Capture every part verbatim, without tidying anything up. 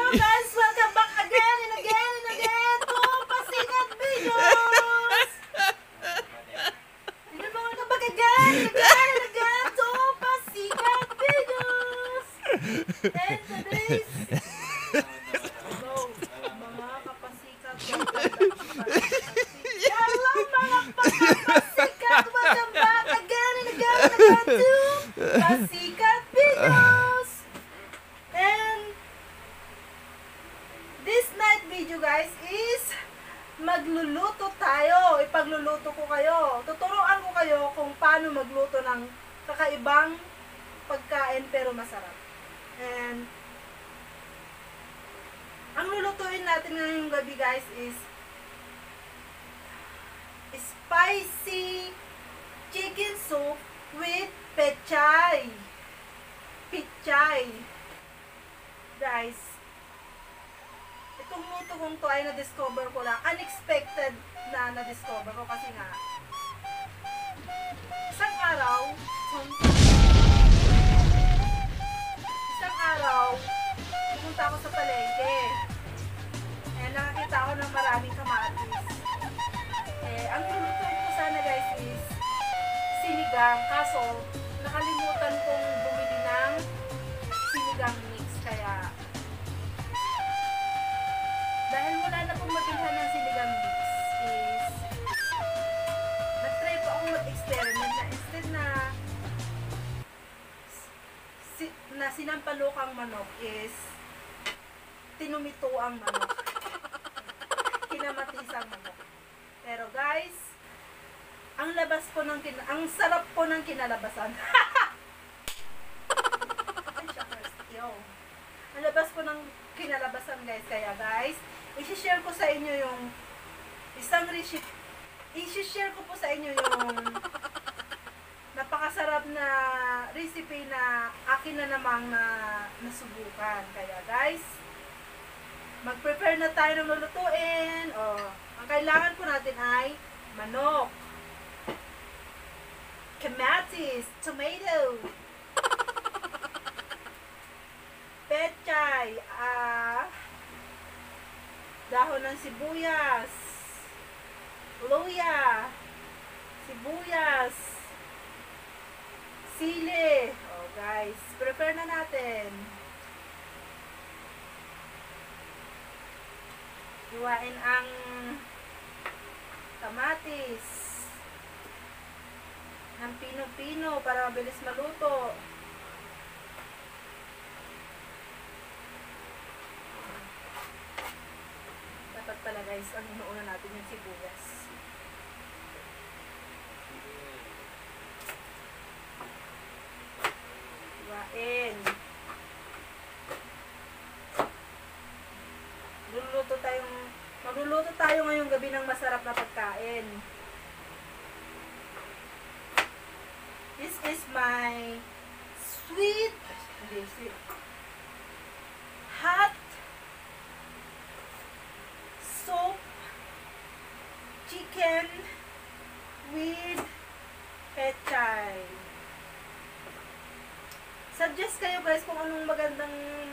guys! Welcome back again and again and again to Pasikat Videos! And welcome back again and again and again to Pasikat Videos! And today's... Go! Mga kapasikat! Hello mga kapasikat! Welcome back again and again and again to Pasikat Videos! And this night video guys is magluluto tayo. Ipagluluto ko kayo. Tuturuan ko kayo kung paano magluto ng kakaibang pagkain pero masarap. And ang lulutuin natin ngayong gabi guys is spicy chicken soup with pechay. Pechay. Guys, itong luto kong to ay na-discover ko lang. Unexpected na na-discover ko kasi nga isang araw isang araw pumunta ako sa palengke. Eh, nakakita ako ng maraming kamatis. Eh, ang lulutuin ko sana guys is sinigang. Kaso, nakalimutan kong bumili ng sinigang mix. Kaya, dahil wala na pong mabilhan ng sinigang mix is nag-try po akong mag-experiment na instead na si, na sinampalukang manok is tinumito ang manok. Kinamatisang manok. Pero guys, ang labas po ng kin ang sarap po ng kinalabasan. Ay, shuckers. Yo. Ang labas po ng kinalabasan guys. Kaya guys, i-share ko sa inyo yung isang recipe. I-share ko po sa inyo yung napakasarap na recipe na akin na namang na nasubukan. Kaya guys, mag-prepare na tayo ng lulutuin. O, ang kailangan po natin ay manok, kamatis, tomato, pechay, ah, dahon ng sibuyas, luya, sibuyas, sili. Oh guys, prepare na natin. Iwain ang kamatis ng pino-pino para mabilis maluto. Dapat pala guys, ang inuuna natin yung sibuyas. Iwain. Magluluto tayong magluluto tayo ngayong gabi ng masarap na pagkain. This is my sweet, hindi, sweet, hot soup chicken with pechay. Suggest kayo guys kung anong magandang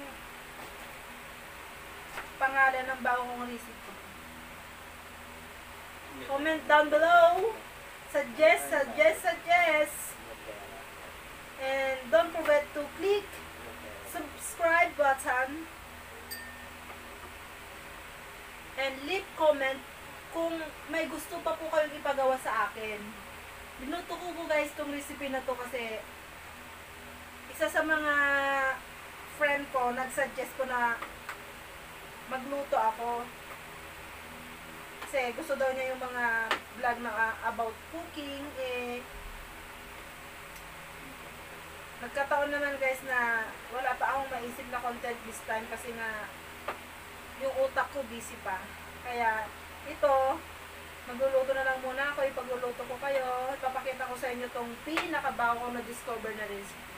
pangalan ng bago kong recipe. Comment down below. Suggest, suggest, suggest. And don't forget to click subscribe button and leave comment kung may gusto pa po kayong ipagawa sa akin. Binuto ko po guys tong recipe na to kasi isa sa mga friend ko nag-suggest ko na magluto ako. Kasi gusto daw niya yung mga vlog na uh, about cooking. Eh, nagkataon naman guys na wala pa akong maisip na content this time kasi nga yung utak ko busy pa. Kaya ito, magluluto na lang muna ako. Ipagluluto ko kayo. Ipapakita ko sa inyo tong pinakabago ko na-discover na recipe.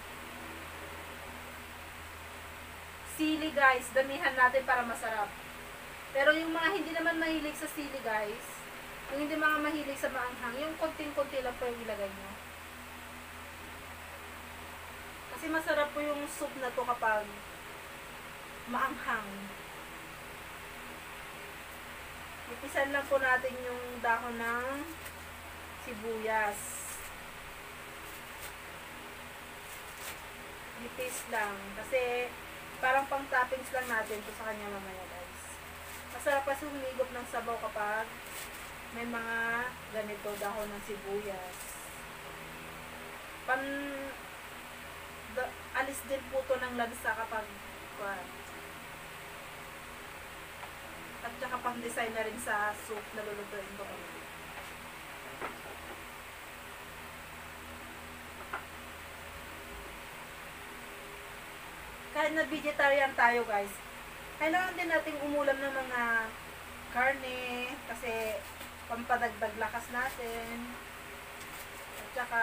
Sili guys, damihan natin para masarap. Pero yung mga hindi naman mahilig sa sili guys, yung hindi mga mahilig sa maanghang, yung konting-konti lang po yung ilagay nyo. Kasi masarap po yung soup na to kapag maanghang. Ipisan lang po natin yung dahon ng sibuyas. Nipis lang. Kasi parang pang toppings lang natin ito sa kanya mamaya guys. Masarap kasi humigop ng sabaw kapag may mga ganito dahon ng sibuyas. Pan da, alis din po to ng lansa kapag kuwan. At saka pang design na rin sa soup na lulutuin ko. Kahit na vegetarian tayo guys, kailangan din nating umulam ng mga karne kasi pampadagdag lakas natin. At saka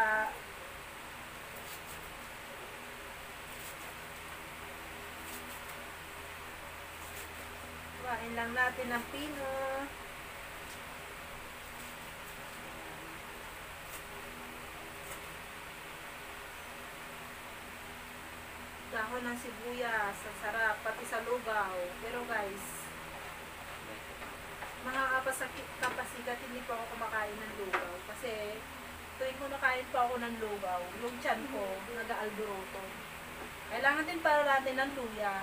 kuhain lang natin ng pino. Dahon ng sibuyas, ang sarap, pati sa lugaw. Pero guys, makakapasakit kapasigat, hindi pa ako kumakain ng lugaw. Kasi, tuwing kumakain pa ako ng lugaw, yung tiyan ko, nag-aalburoto. Kailangan din para natin ng luya.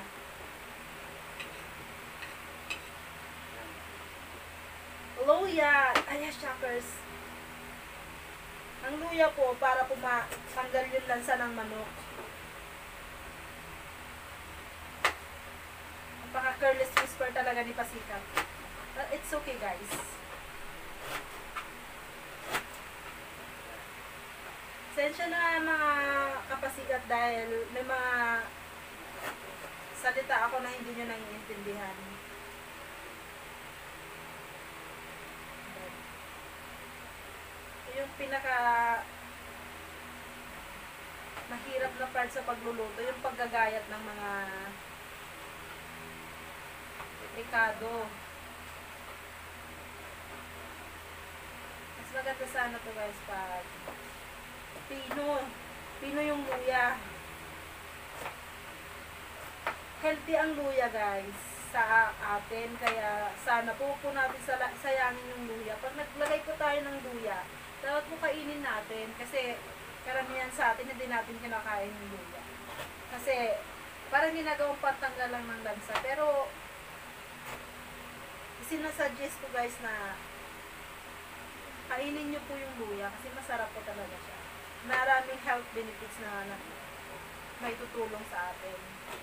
Luya! Ay, shockers. Ang luya po, para pumatanggal yung lansa ng manok. Paka-careless whisper talaga ni Pasikat. But it's okay guys. Sensya na mga kapasikat dahil may mga salita ako na hindi nyo naiintindihan. Yung pinaka mahirap na part sa pagluluto, yung paggagayat ng mga Ricardo. Mas maganda sana to guys pag pino. Pino yung luya. Healthy ang luya guys sa atin. Kaya sana po po natin sayangin yung luya. Pag naglagay po tayo ng luya, dapat po kainin natin. Kasi karamihan sa atin hindi natin kinakain yung luya. Kasi parang ginagawang pantanggal lang ng lansa. Pero sinasuggest ko guys na kainin nyo po yung luya kasi masarap po talaga siya. Maraming health benefits na, na may tutulong sa atin.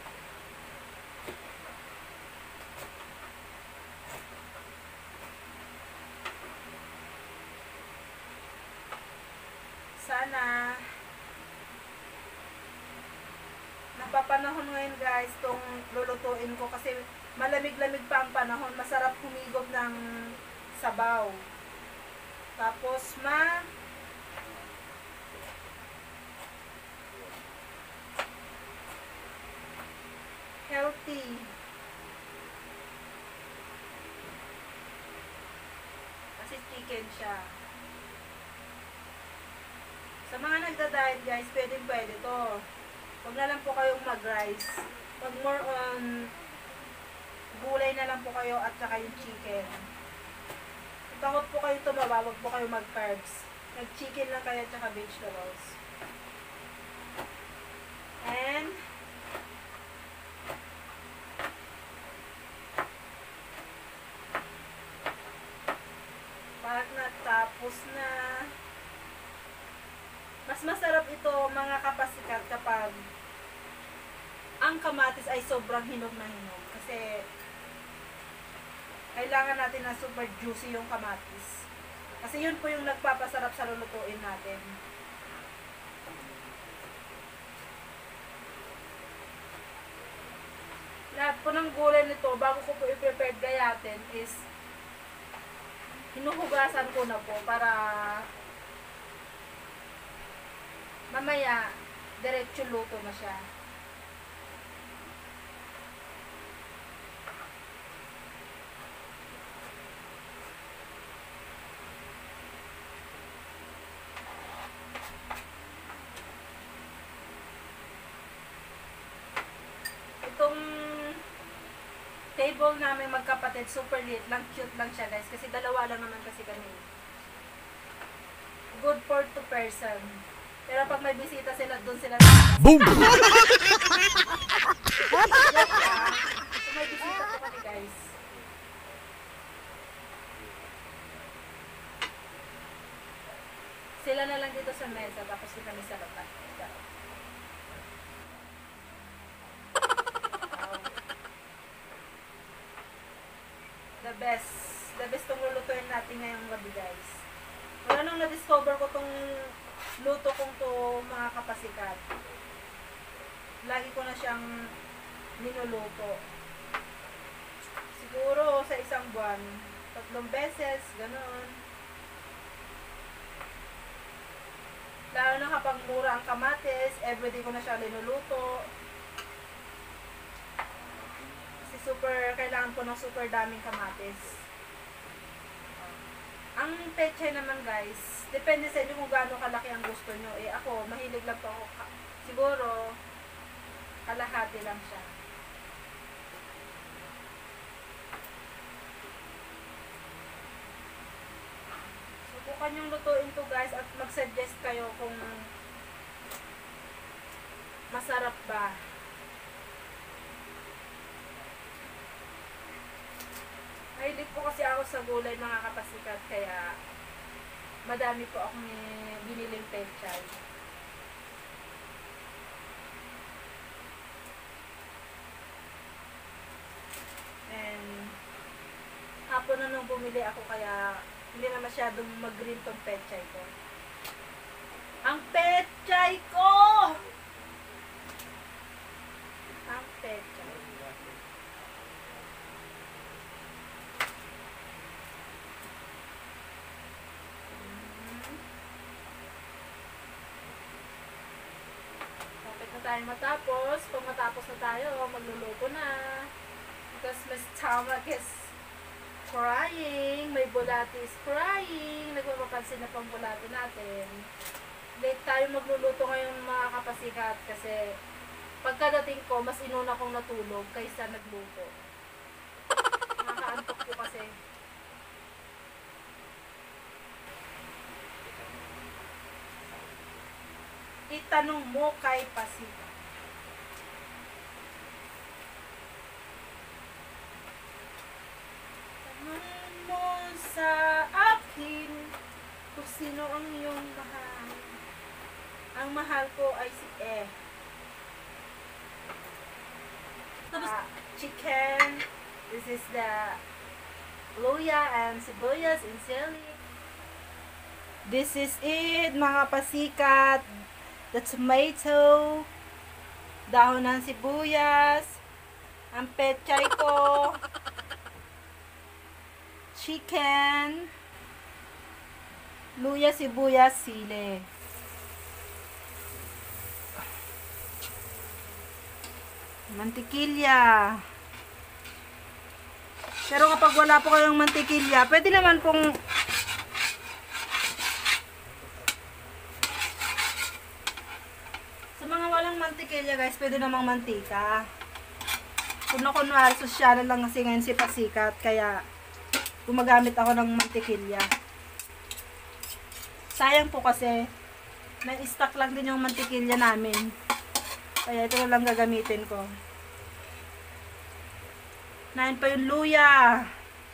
Sana napapanahon ngayon guys tong lulutuin ko kasi malamig-lamig pa ang panahon, masarap humigop ng sabaw. Tapos ma healthy. Kasi chicken siya. Sa mga nagda-diet guys, pwedeng pwede to. Huwag na lang po kayong mag-rice. Pag more on gulay na lang po kayo at saka yung chicken. Takot po kayo tumaba, wag po kayo mag-carbs. Nag-chicken lang kayo at saka vegetables. And pag natapos na, mas masarap ito mga kapasikat kapag ang kamatis ay sobrang hinog na hinog. Kasi kailangan natin na super juicy yung kamatis. Kasi yun po yung nagpapasarap sa lulutuin natin. Lahat po ng gulay nito, bago ko po i-prepare gayatin is hinuhugasan ko na po para mamaya diretso luto na siya. Itong table namin magkapatid, super lit lang, cute lang siya guys. Kasi dalawa lang naman kasi kami. Good for two person. Pero pag may bisita sila, doon sila sa boom! Kung may bisita po kami guys. Sila na lang dito sa mesa, tapos dito kami sa lapat. The best. The best tong lulutuin natin ngayong gabi guys. Wala nung na-discover ko tong luto kong to mga kapasikat. Lagi ko na siyang niluluto. Siguro sa isang buwan, tatlong beses, ganoon. Lalo na kapag mura ang kamatis, everyday ko na siya linuluto. Kasi super, kailangan ko ng super daming kamatis. Ang pechay naman guys, depende sa inyo kung gaano kalaki ang gusto nyo. Eh ako, mahilig lang po ako. Siguro, kalahati lang siya. Subukan yung lutuin to guys at mag-suggest kayo kung masarap ba. Mahilig po kasi ako sa gulay mga kapasikat, kaya madami po akong biniling pechay. And hapon na nung bumili ako, kaya hindi na masyadong mag-green tong pechay ko. Ang pechay ko! Ang pechay. Tayo matapos, pag matapos na tayo, magluluto na. Because my stomach is crying, may bulati is crying, nagpapapansin na pang bulati natin. Late tayo magluluto ngayon mga kapasikat kasi pagkadating ko, mas inuna kong natulog kaysa nagluto. Nakakaantok ko kasi. Itanong mo kay Pasika. Tanong mo sa akin kung sino ang iyong mahal. Ang mahal ko ay si Eh. Uh, chicken. This is the luya and sibuyas and sili. This is it mga pasikat. The tomato, dahon ng sibuyas, ang pechay ko, chicken, luya, sibuyas, sili. Mantikilya. Pero kapag wala po kayong mantikilya, pwede naman pong mantikilya guys, pwede namang mantika. Kung na kunwari, sosyalan lang kasi ngayon si Pasikat, kaya gumagamit ako ng mantikilya. Sayang po kasi, may stock lang din yung mantikilya namin. Kaya ito na lang gagamitin ko. Nahin pa yung luya.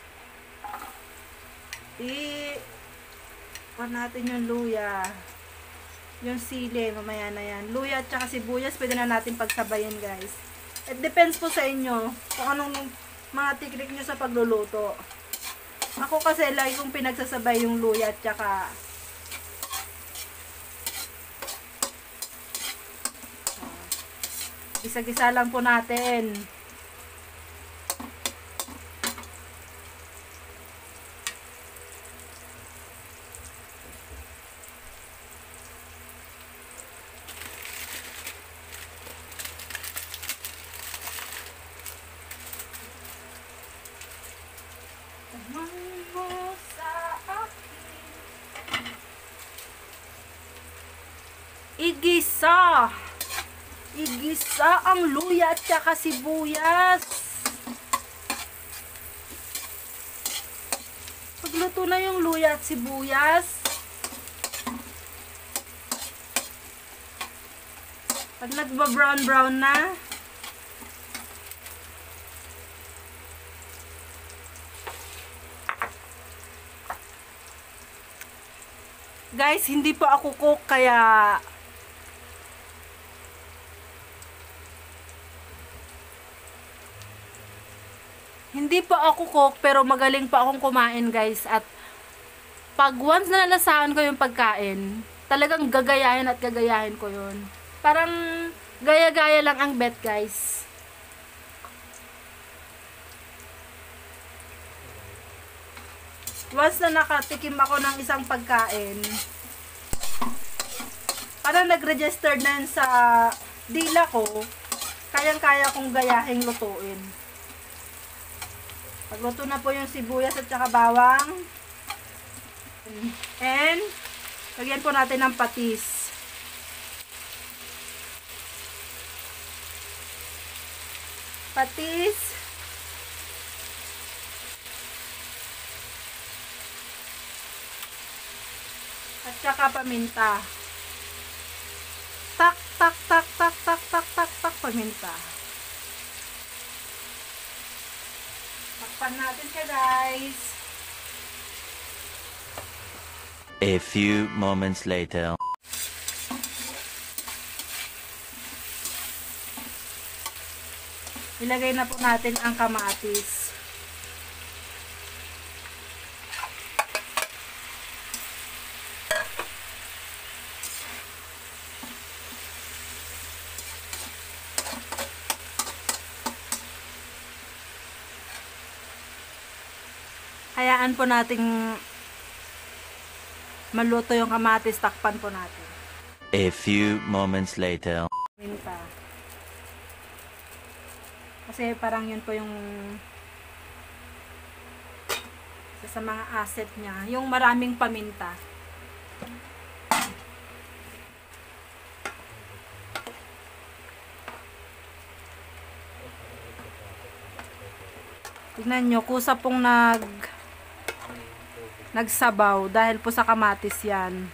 I-on natin yung luya. Yung sili, mamaya na yan. Luya at saka sibuyas, pwede na natin pagsabayin guys. It depends po sa inyo kung anong mga teknik nyo sa pagluluto. Ako kasi lagi kong pinagsasabay yung luya at saka gisa-gisa lang po natin. Igisa. Igisa ang luya at saka sibuyas. luya at sibuyas. Pag nagba-brown-brown na, guys, hindi po ako cook kaya hindi po ako cook pero magaling pa akong kumain, guys. At pag once na nalasahan ko yung pagkain, talagang gagayahin at gagayahin ko yun. Parang gaya-gaya lang ang bet, guys. Once na nakatikim ako ng isang pagkain, parang nag-register na yun sa dila ko, kayang-kaya kong gayahing lutuin. Pagluto na po yung sibuyas at saka bawang. And, lagyan po natin ng patis. Patis. At saka paminta. Tak, tak, tak, tak, tak, tak, tak, tak, paminta. Takpan natin siya, guys. A few moments later. Ilagay na po natin ang kamatis. Hayaan po nating maluto yung kamatis, takpan po natin. A few moments later. Paminta. Kasi parang yun po yung isa sa mga asset niya, yung maraming paminta. Tignan nyo, kusa pong nag nagsabaw dahil po sa kamatis yan.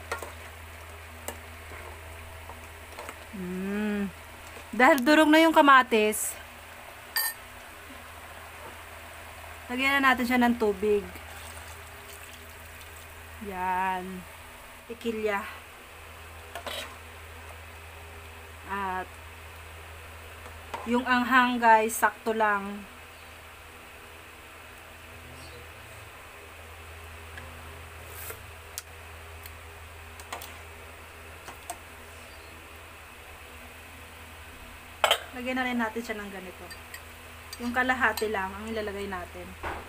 Mm. Dahil durog na yung kamatis, lagyan na natin siya ng tubig. Yan. Tikilya. At yung anghang, guys, sakto lang. Lagyan na rin natin siya ng ganito. Yung kalahati lang ang ilalagay natin.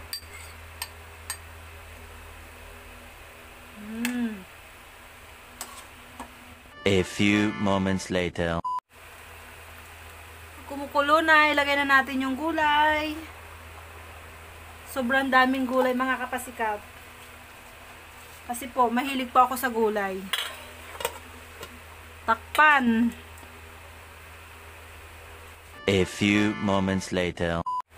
Mm. A few moments later. Kumukulo na, ilagay na natin yung gulay. Sobrang daming gulay, mga kapasikat. Kasi po, mahilig po ako sa gulay. Takpan. A few moments later.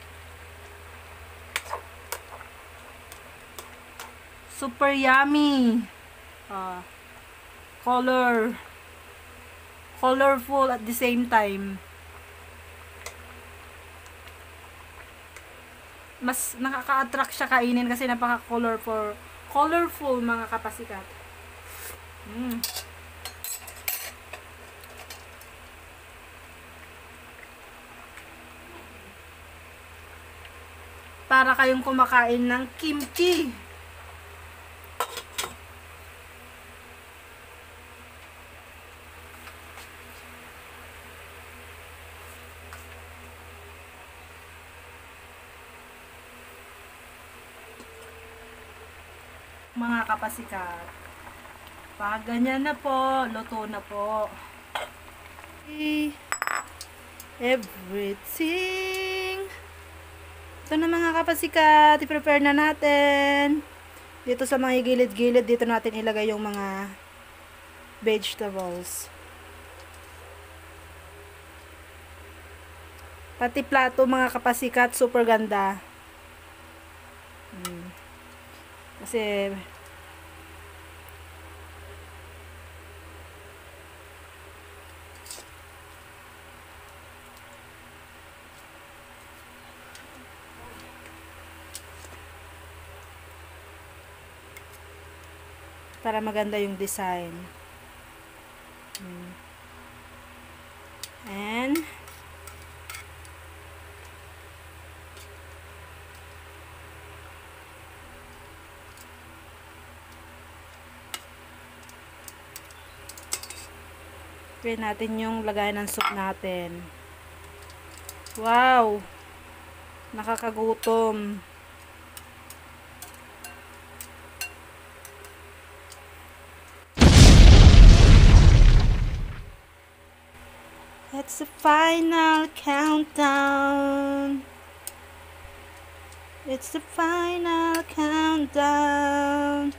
Super yummy. Uh, color. Colorful at the same time. Mas nakaka-attract siya kainin kasi napaka-colorful. Colorful, mga kapasikat. Mm. Para kayong kumakain ng kimchi. Mga kapasikat. Pag ganyan na po, luto na po. Everything. Ito na, mga kapasikat, i-prepare na natin. Dito sa mga gilid-gilid, dito natin ilagay yung mga vegetables. Pati plato, mga kapasikat, super ganda. Hmm. Kasi para maganda yung design. Hmm. And try natin yung lagay ng soup natin. Wow! Nakakagutom. It's the final countdown. It's the final countdown.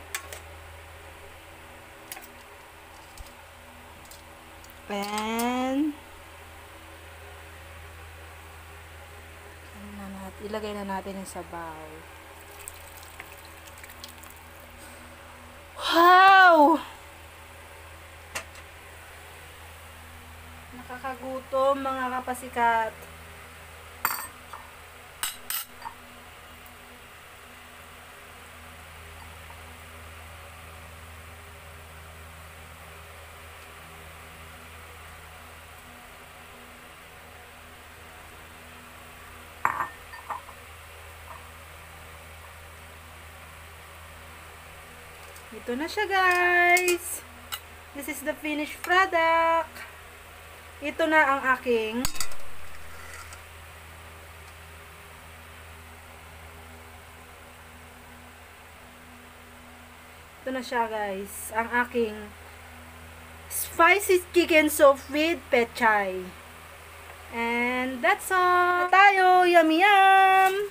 And ano na natin, ilagay na natin yung sabaw. Wow! Nakakagutom mga kapasikat. Ito na siya, guys. This is the finished product. Ito na ang aking Ito na siya, guys. Ang aking spicy chicken soup with pechay. And that's all. Tayo, yummy yum.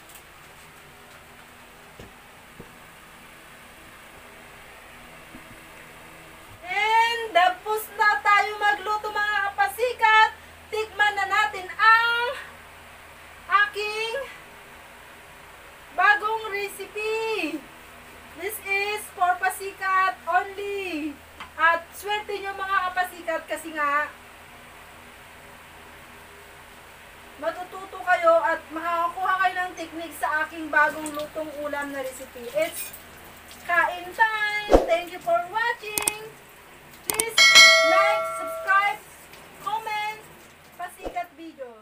Tapos na tayo magluto mga kapasikat. Tikman na natin ang aking bagong recipe. This is for pasikat only. At swerte nyo mga kapasikat kasi nga matututo kayo at makakakuha kayo ng technique sa aking bagong lutong ulam na recipe. It's kain time. Thank you for watching. Please like, subscribe, comment, pasikat video.